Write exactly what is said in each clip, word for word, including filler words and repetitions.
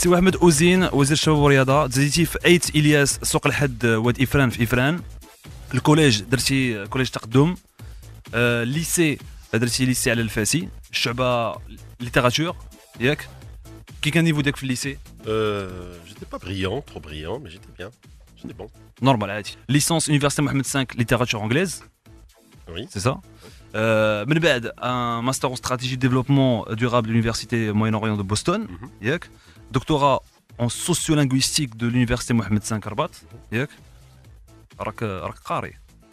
سي احمد اوزين وزير الشباب والرياضه. تزيدتي في ايت الياس سوق الحد واد افران في افران. الكوليج درتي كوليج تقدم. آه ليسي درتي ليسي على الفاسي. الشعبه ليتيراتور ياك. كي كان نيفو داك في الليسي؟ Euh, j'étais pas brillant, trop brillant, mais j'étais bien. J'étais bon. نورمال عادي. ليسونس Université Mohamed خمسة ليتيراتور انجليز. Oui. C'est ça. Euh, من بعد un master en stratégie de développement durable de l'université Moyen-Orient de Boston. Mhm. ياك. doctorat en sociolinguistique de l'université Mohamed خمسة رباط. ياك. راك راك قاري.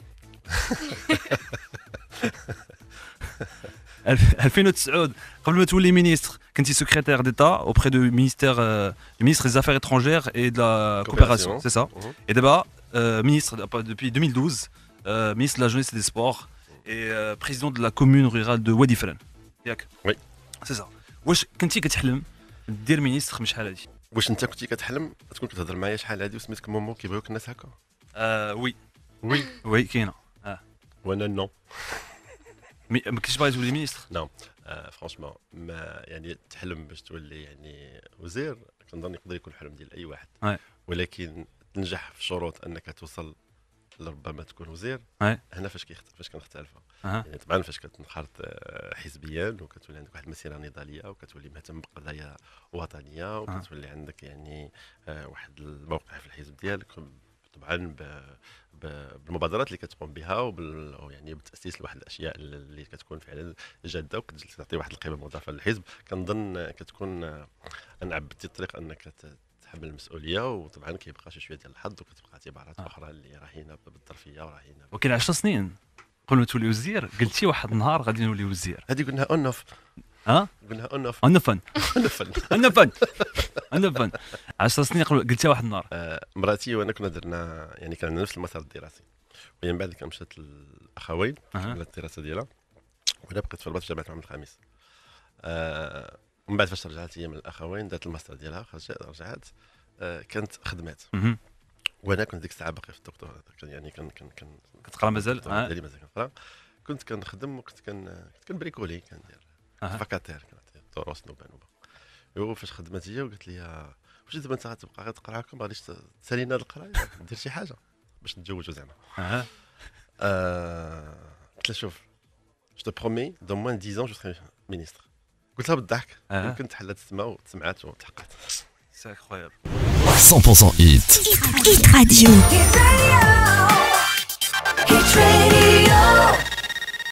ألفين وتسعة قبل ما تولي مينيستر كنتي سكرتير ديتا auprès du ministère euh, du ministre des Affaires étrangères et de la coopération, c'est ça. Mhm. Et d'abord euh, ministre depuis deux mille douze euh, ministre de la jeunesse et des sports et euh, président de la commune rurale de Wadi Fran. ياك. Oui. C'est ça. واش كنتي كتحلم دير مينيستر من شحال هادي؟ واش انت كنتي كتحلم تكون كتهضر معايا شحال هادي وسميتك مومو كيبغيوك الناس هكا؟ آه وي وي وي كاينه. اه وانا نو. مي ما كنتش باغي تولي مينيستر؟ نو فرانشمون ما يعني تحلم باش تولي يعني وزير كنظن يقدر يكون حلم ديال اي واحد. Ouais. ولكن تنجح في شروط انك توصل لربما تكون وزير. Ouais. هنا فاش كيخت... فاش كنختلفوا. اها يعني طبعا فاش كتنخرط آه، حزبيا وكتولي عندك واحد المسيره نضاليه وكتولي مهتم بقضايا وطنيه وكتولي عندك يعني آه، واحد الموقع في الحزب ديالك طبعا ب... ب... بالمبادرات اللي كتقوم بها وبال يعني بالتاسيس لواحد الاشياء اللي كتكون فعلا جاده وكتعطي واحد القيمه مضافه للحزب. كنظن كتكون آه، ان عبدتي الطريق انك ت... تحمل المسؤوليه وطبعا كيبقى شي شويه ديال الحظ وكتبقى اعتبارات آه. اخرى اللي راهينه بالظرفيه وراهينه. ولكن عشر سنين قبل ما تولي وزير قلتي واحد النهار غادي نولي وزير. هذه قلناها اون اوف. ها قلناها اون اوف. انا فن اون اوف. انا فن انا فن عشر سنين قبل قلتي واحد النهار. آه، مراتي وانا كنا درنا يعني كان عندنا نفس المسار الدراسي ومن بعد كان مشات الاخوين أها. على الدراسه ديالها وانا بقيت في الرباط في جامعه محمد الخامس. آه، ومن بعد فاش رجعت هي من الاخوين دارت الماستر ديالها خرجت رجعت آه، كانت خدمات مهم. وانا كنت ديك الساعه باقي في الدكتوراه كان يعني كان كان كان كتقرا مازال؟ الدكتوراه آه. ديالي مازال كنقرا. كنت كنخدم وكنت كان كنت كنبريكولي كندير أها. فاكاتير كانت دروس نوبه نوبه. ايوا فاش خدمت هي وقالت لي واش دابا انت غتبقى غتقرا هكا ما غاديش تسالينا القرايه دير شي حاجه باش نتزوجوا زعما. اها آه، قلت لها شوف جو te promets dans moins de dix ans je serai ministre. قلت لها بالضحك أها. يمكن تحلت السماء وتسمعات وتحققت. سي انكرويابل. cent pour cent hit. Hit Radio. Hit Radio. Hit Radio.